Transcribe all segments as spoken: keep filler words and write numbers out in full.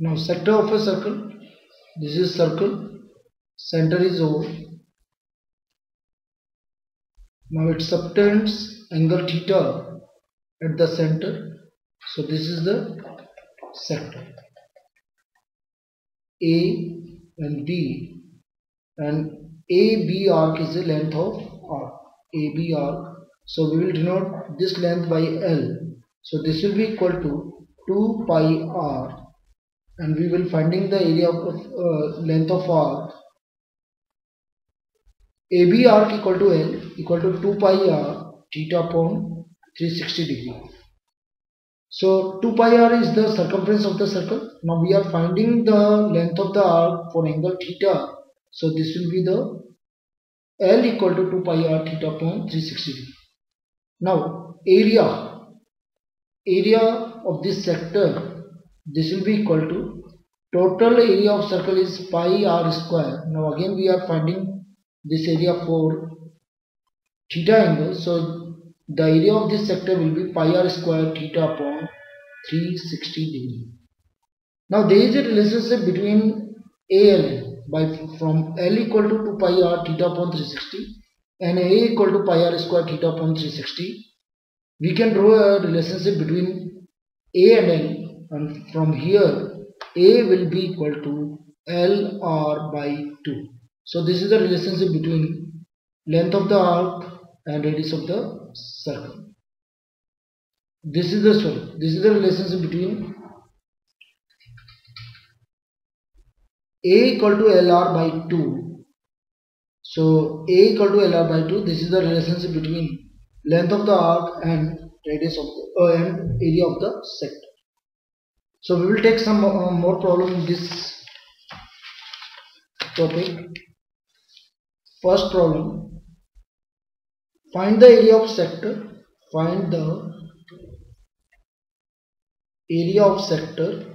Now sector of a circle, this is circle, center is O. Now it subtends angle theta at the center, so this is the sector. A and B, and A B arc is the length of arc, A B arc, so we will denote this length by L, so this will be equal to two pi r, and we will finding the area of uh, length of arc. A B arc equal to L equal to two pi r theta upon three hundred sixty degree. So two pi r is the circumference of the circle. Now we are finding the length of the arc for angle theta. So this will be the L equal to two pi r theta upon three hundred sixty degree. Now area, area of this sector, this will be equal to total area of circle is pi r square. Now again we are finding this area for theta angle, so the area of this sector will be pi r square theta upon three hundred sixty degree. Now there is a relationship between A L by from L equal to two pi r theta upon three hundred sixty and A equal to pi r square theta upon three hundred sixty. We can draw a relationship between A and L, and from here A will be equal to L r by two. So this is the relationship between length of the arc and radius of the circle. This is the sorry, this is the relationship between A equal to L r by two. So A equal to L r by two. This is the relationship between length of the arc and radius of the uh, and area of the sector. So we will take some uh, more problem in this topic. First problem, find the area of sector, find the area of sector,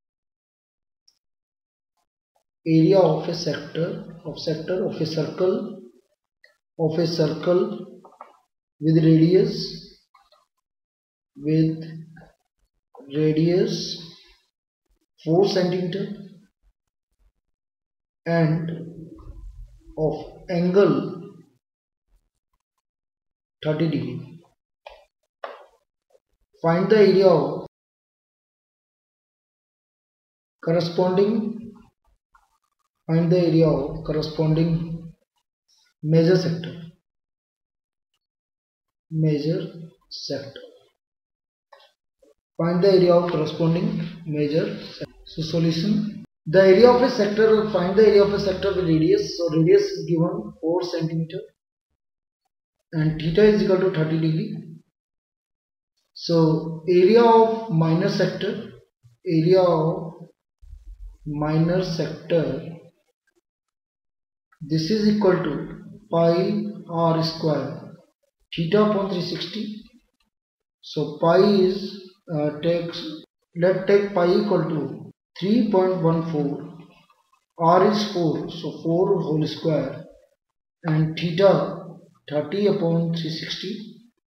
area of a sector, of sector of a circle, of a circle with radius, with radius four centimeter and of angle thirty degree. Find the area of corresponding find the area of corresponding major sector major sector find the area of corresponding major sector. So solution, the area of a sector, find the area of a sector with radius. So radius is given four centimeter and theta is equal to thirty degree. So area of minor sector, area of minor sector, this is equal to pi r square theta upon three hundred sixty. So pi is uh, takes let take pi equal to three point one four, r is four, so four whole square, and theta thirty upon three hundred sixty.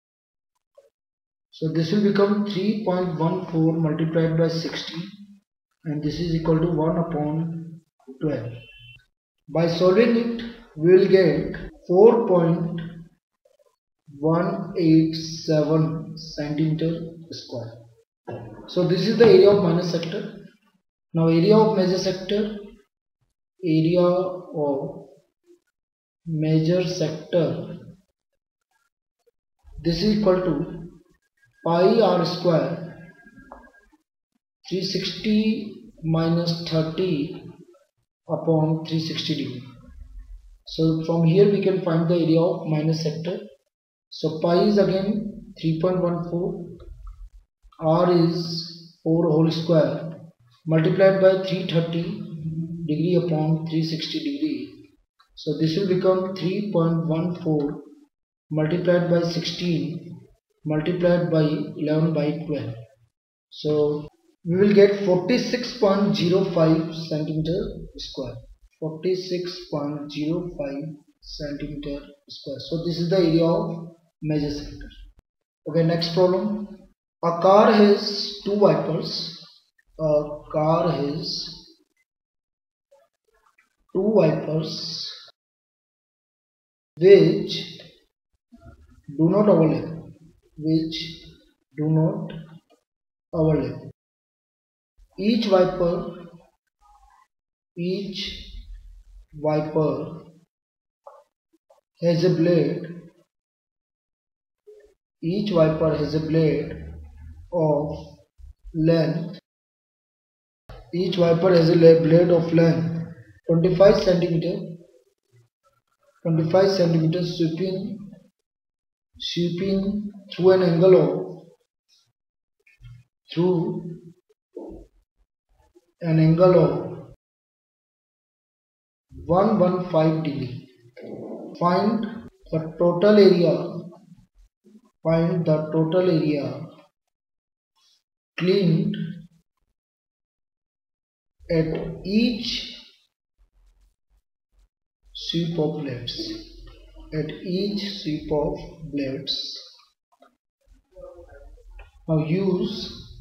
So this will become three point one four multiplied by sixty, and this is equal to one upon twelve. By solving it, we will get four point one eight seven centimeter square. So this is the area of minor sector. Now area of major sector, area of major sector, this is equal to pi r square three hundred sixty minus thirty upon three hundred sixty degree. So from here we can find the area of minor sector. So pi is again three point one four, r is four whole square multiplied by three hundred thirty degree upon three hundred sixty degree. So this will become three point one four multiplied by sixteen multiplied by eleven by twelve. So we will get forty-six point zero five centimeter square. forty-six point zero five centimeter square. So this is the area of major sector. Okay, next problem. A car has two wipers. a car has two wipers which do not overlap, which do not overlap. Each wiper, each wiper has a blade. Each wiper has a blade of length. Each wiper has a blade of length twenty-five centimeter. twenty-five centimeters sweeping sweeping through an angle of through an angle of one hundred fifteen degree. Find the total area. Find the total area cleaned at each sweep of blades. At each sweep of blades. Now use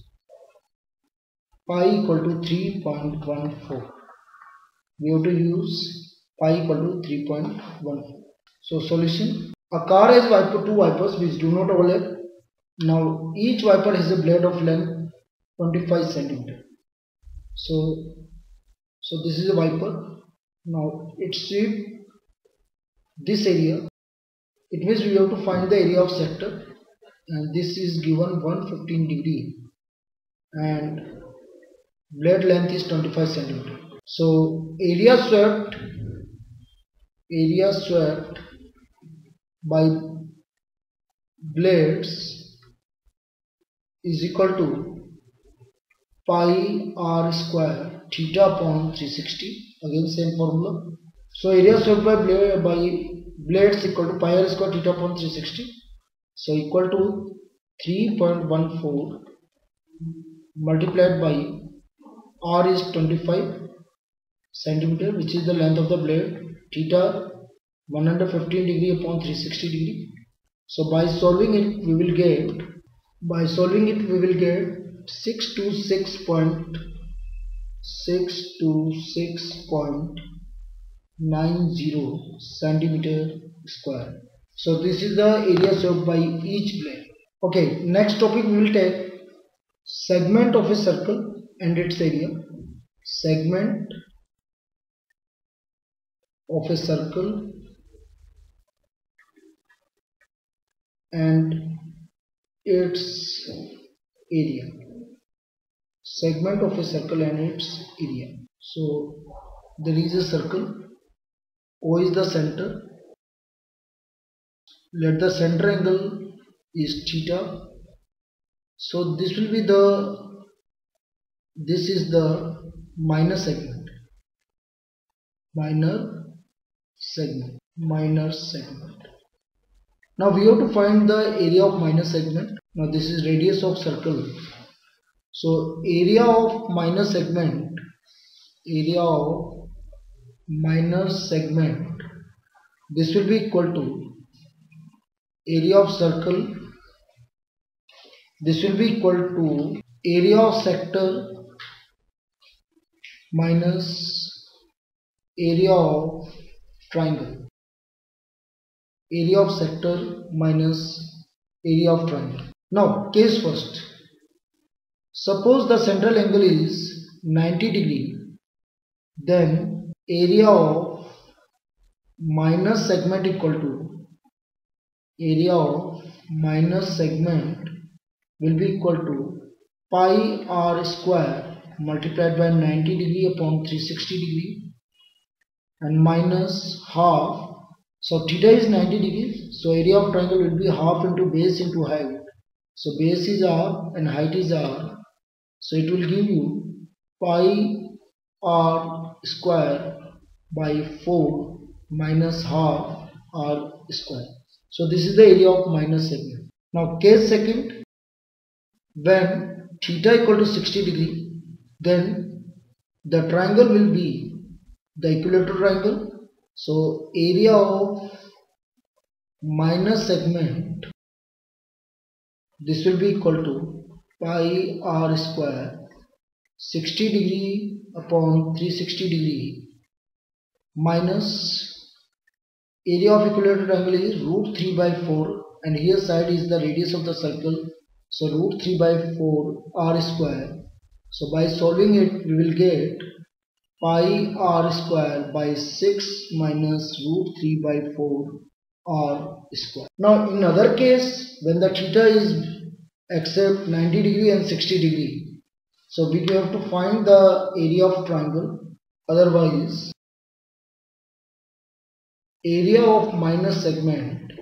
pi equal to three point one four. We have to use pi equal to three point one four. So solution: a car has wiper, two wipers which do not overlap. Now each wiper has a blade of length twenty-five centimeter. So, so this is a wiper. Now it sweep this area. It means we have to find the area of sector, and this is given one hundred fifteen degree, and blade length is twenty-five centimeter. So area swept, area swept by blades is equal to pi r square theta upon three sixty. Again same formula. So area swept by blade by blades equal to pi r square theta upon three sixty. So equal to three point one four multiplied by r is twenty-five centimeter, which is the length of the blade, theta one hundred fifteen degree upon three sixty degree. So by solving it we will get by solving it we will get six hundred twenty-six point six hundred twenty-six point nine zero centimeter square. So this is the area swept by each blade. Okay, next topic we will take segment of a circle and its area. Segment of a circle and its area. Segment of a circle and its area. So there is a circle. O is the center. Let the center angle is theta. So this will be the this is the minor segment. Minor segment. Minor segment. Now we have to find the area of minor segment. Now this is radius of circle. So area of minor segment. Area of minor segment, this will be equal to area of circle, this will be equal to area of sector minus area of triangle. Area of sector minus area of triangle. Now case first. Suppose the central angle is ninety degree, then area of minor segment equal to area of minor segment will be equal to pi r square multiplied by ninety degree upon three sixty degree and minus half. So theta is ninety degrees. So area of triangle will be half into base into height. So base is r and height is r. So it will give you pi r square by four minus half r square. So this is the area of minor segment. Now case second, when theta equal to sixty degree, then the triangle will be the equilateral triangle. So area of minor segment, this will be equal to pi r square sixty degree upon three hundred sixty degree minus area of equilateral triangle is root three by four, and here side is the radius of the circle, so root three by four r square. So by solving it we will get pi r square by six minus root three by four r square. Now in other case, when the theta is except ninety degree and sixty degree, so we have to find the area of triangle. Otherwise, area of minus segment,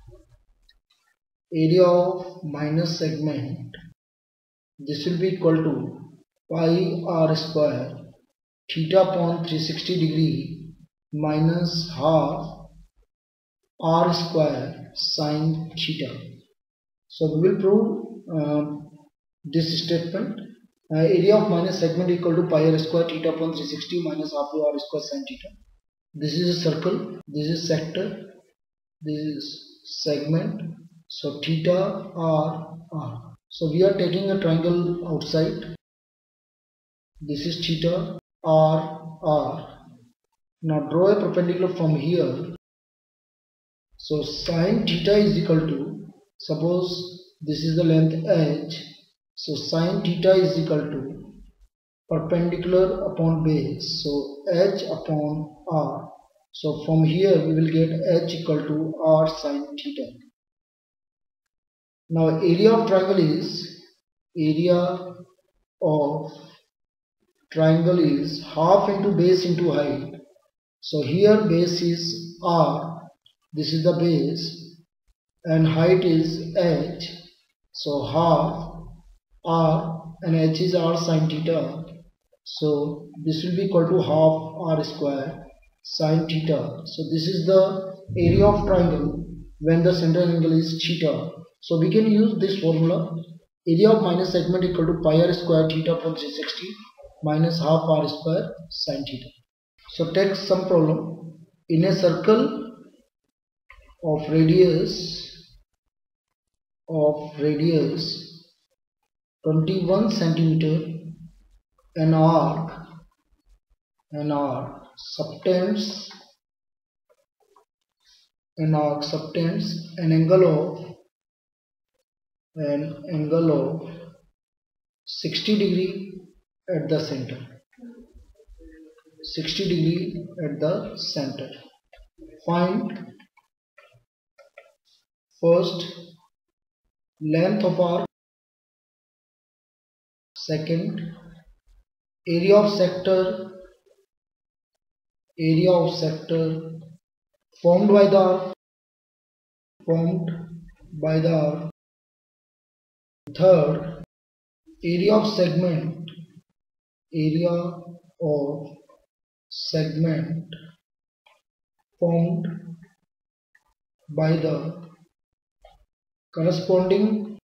area of minus segment, this will be equal to pi r square theta upon three hundred sixty degree minus half r square sine theta. So we will prove uh, this statement. Uh, area of minus segment equal to pi r square theta upon three hundred sixty minus half r square sine theta. This is a circle, this is sector, this is segment, so theta r r. So we are taking a triangle outside, this is theta r r. Now draw a perpendicular from here. So sine theta is equal to, suppose this is the length h, so sine theta is equal to perpendicular upon base, so h upon r. So from here we will get h equal to r sine theta. Now area of triangle is, area of triangle is half into base into height. So here base is r, this is the base, and height is h, so half r, and h is r sine theta. So this will be equal to half r square sine theta. So this is the area of triangle when the center angle is theta. So we can use this formula, area of minus segment equal to pi r square theta upon three hundred sixty minus half r square sine theta. So take some problem. In a circle of radius of radius twenty-one centimeter, an arc an arc subtends an arc subtends an angle of an angle of sixty degree at the center, sixty degree at the center. Find first length of arc, second area of sector, area of sector formed by the arc, formed by the arc. Third, area of segment, area of segment formed by the corresponding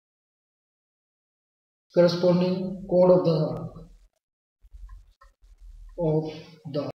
corresponding chord of the arc of the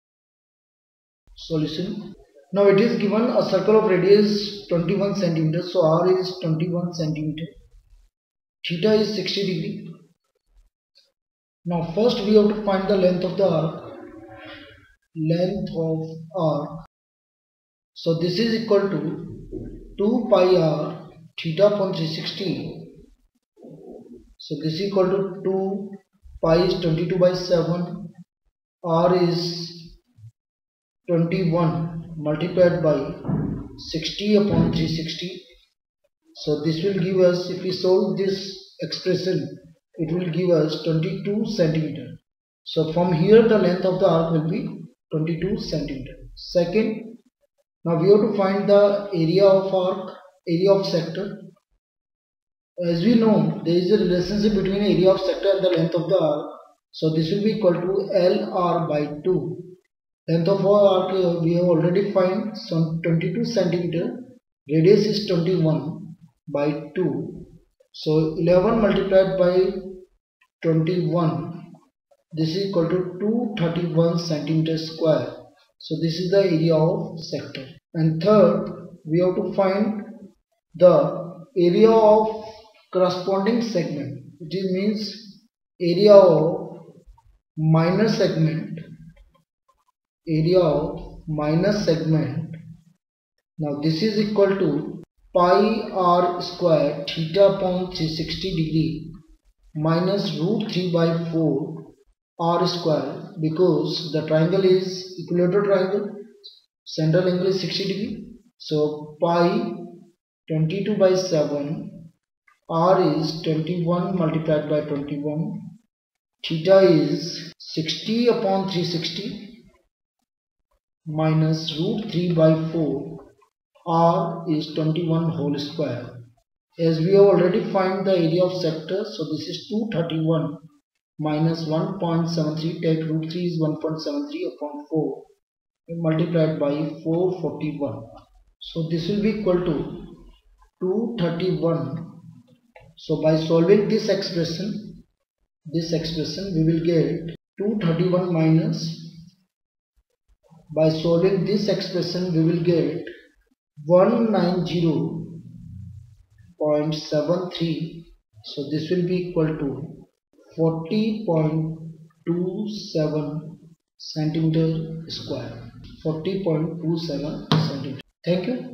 solution. Now it is given a circle of radius twenty-one centimeters, so r is twenty-one centimeter, theta is sixty degree. Now first we have to find the length of the arc, length of arc. So this is equal to two pi r theta upon three hundred sixty. So this is equal to two, pi is twenty-two by seven, r is twenty-one multiplied by sixty upon three hundred sixty. So this will give us, if we solve this expression, it will give us twenty-two centimeter. So from here the length of the arc will be twenty-two centimeter. Second, now we have to find the area of arc, area of sector. As we know, there is a relationship between area of sector and the length of the arc. So this will be equal to L R by two. Length of our arc we have already found, some twenty-two centimeter. Radius is twenty-one by two. So eleven multiplied by twenty-one. This is equal to two hundred thirty-one centimeter square. So this is the area of sector. And third, we have to find the area of corresponding segment. It means area of minor segment, area of minor segment. Now this is equal to pi r square theta upon three hundred sixty degree minus root three by four r square, because the triangle is equilateral triangle, central angle is sixty degree. So pi twenty-two by seven, r is twenty-one multiplied by twenty-one, theta is sixty upon three hundred sixty minus root three by four, r is twenty-one whole square. As we have already find the area of sector, so this is two hundred thirty-one minus one point seven three, take root three is one point seven three upon four multiplied by four hundred forty-one. So this will be equal to two hundred thirty-one. So by solving this expression, this expression we will get two hundred thirty-one minus, by solving this expression we will get one hundred ninety point seven three. So this will be equal to forty point two seven centimeter square. forty point two seven centimeter. Thank you.